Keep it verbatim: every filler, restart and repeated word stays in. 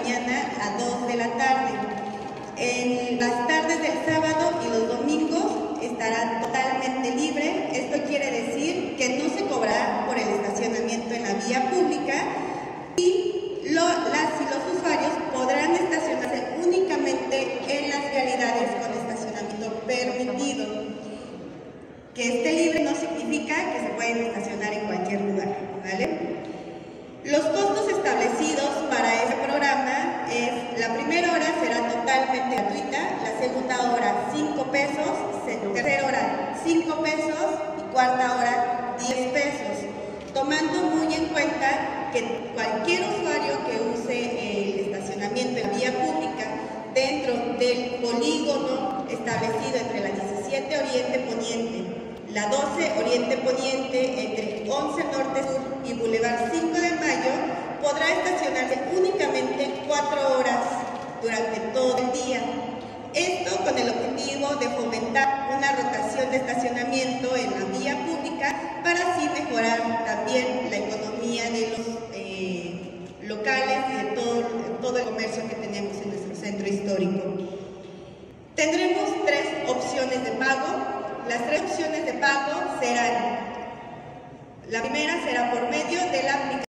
mañana a dos de la tarde. En las tardes del sábado y los domingos estará totalmente libre. Esto quiere decir que no se cobrará por el estacionamiento en la vía pública y lo, las y los usuarios podrán estacionarse únicamente en las vialidades con estacionamiento permitido. Que esté libre no significa que se pueden estacionar en cualquier lugar, ¿vale? Los costos establecidos para este programa es: la primera hora será totalmente gratuita, la segunda hora cinco pesos, tercera hora cinco pesos y cuarta hora diez pesos, tomando muy en cuenta que cualquier usuario que use el estacionamiento en la vía pública dentro del polígono establecido entre la diecisiete Oriente Poniente, la doce Oriente Poniente, entre once Norte Sur y Boulevard cinco de Mayo, podrá estacionarse únicamente cuatro horas durante todo el día. Esto con el objetivo de fomentar una rotación de estacionamiento en la vía pública para así mejorar también la economía de los eh, locales y de todo, todo el comercio que tenemos en nuestro centro histórico. Tendremos tres opciones de pago. Las tres opciones de pago serán: la primera será por medio de la aplicación